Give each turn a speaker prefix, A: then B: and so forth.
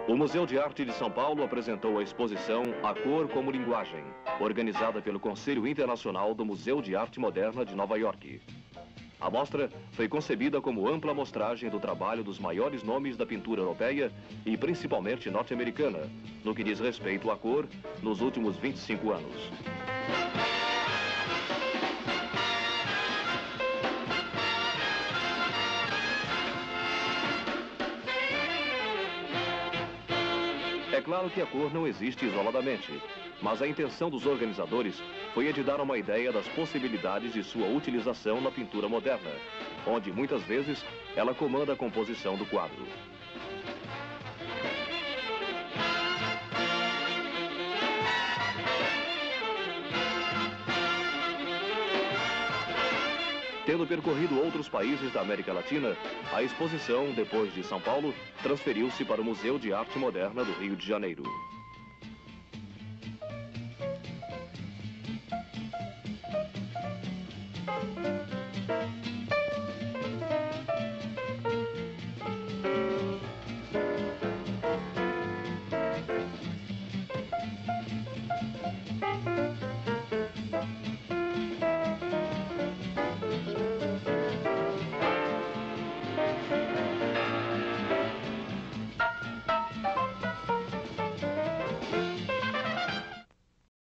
A: O Museu de Arte de São Paulo apresentou a exposição A Cor como Linguagem, organizada pelo Conselho Internacional do Museu de Arte Moderna de Nova York. A mostra foi concebida como ampla amostragem do trabalho dos maiores nomes da pintura europeia e principalmente norte-americana, no que diz respeito à cor, nos últimos 25 anos. É claro que a cor não existe isoladamente, mas a intenção dos organizadores foi a de dar uma ideia das possibilidades de sua utilização na pintura moderna, onde muitas vezes ela comanda a composição do quadro. Tendo percorrido outros países da América Latina, a exposição, depois de São Paulo, transferiu-se para o Museu de Arte Moderna do Rio de Janeiro.